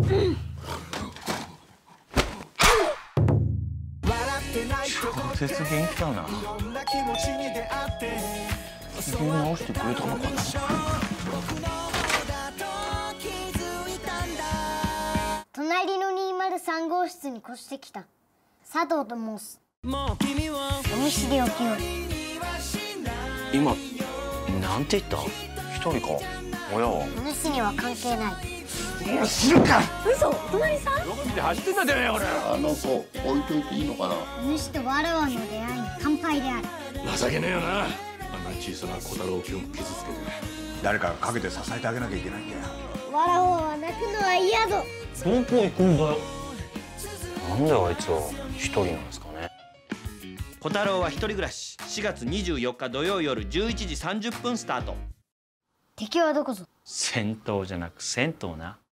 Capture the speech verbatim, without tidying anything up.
小説元気だな。機嫌直してくれたのかな。 隣のにひゃくさん号室に越してきた佐藤と申す。お見知りおきを。 今なんて言った？一人か。親は？ お主には関係ない。 もう知るか。 嘘、隣さん？ どこ見て走ってんだてめえ、俺。あの子置いといていいのかな。 お主とわらわの出会いに乾杯である。 情けねえよな。あんな小さな小太郎君を傷つけて。 誰かが陰で支えてあげなきゃいけないんだよ。 わらわは泣くのは嫌ぞ。 どこ行くんだよ。なんであいつは一人なんですかね。 小太郎は一人暮らし。しがつにじゅうよっか土曜夜じゅういちじさんじゅっぷんスタート。 敵はどこぞ。 戦闘じゃなく銭湯な。